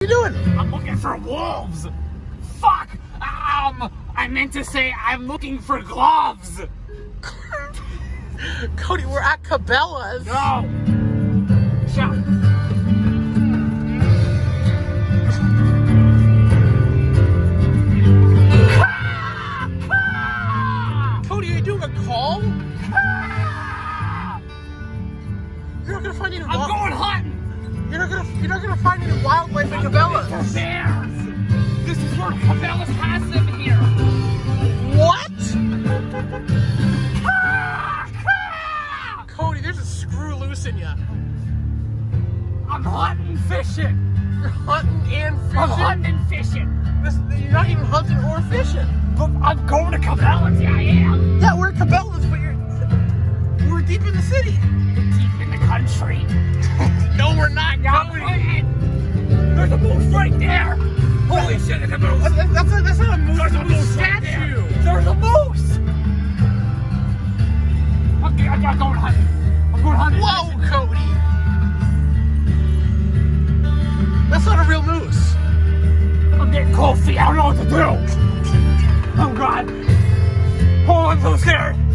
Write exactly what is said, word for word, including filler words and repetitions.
you doing? I'm looking for wolves. Fuck. Um, I meant to say I'm looking for gloves. Cody, we're at Cabela's. No. Shut. Cody, are you doing a call? You're not gonna find any. I'm going hunting. You're not gonna. You're not gonna find any wildlife at Cabela's. For bears. This is where Cabela's has them here. What? Cody, there's a screw loose in you. I'm hunting fishing. You're hunting and fishing. I'm hunting and fishing. This, you're not even hunting or fishing. But I'm going to Cabela's. Yeah, I am. Yeah, we're at Cabela's, but you're. We're deep in the city. Deep in the country. No, we're not. Cody. There's a moose right there. Holy shit, it's a moose. That's, that's, a, that's not a moose. There's a moose statue. Right there. There's a moose. Okay, I'm not going hunting. I'm going hunting. Whoa, Cody. That's not a real moose. I'm getting cold feet. I don't know what to do. Oh, God. Oh, I'm so scared.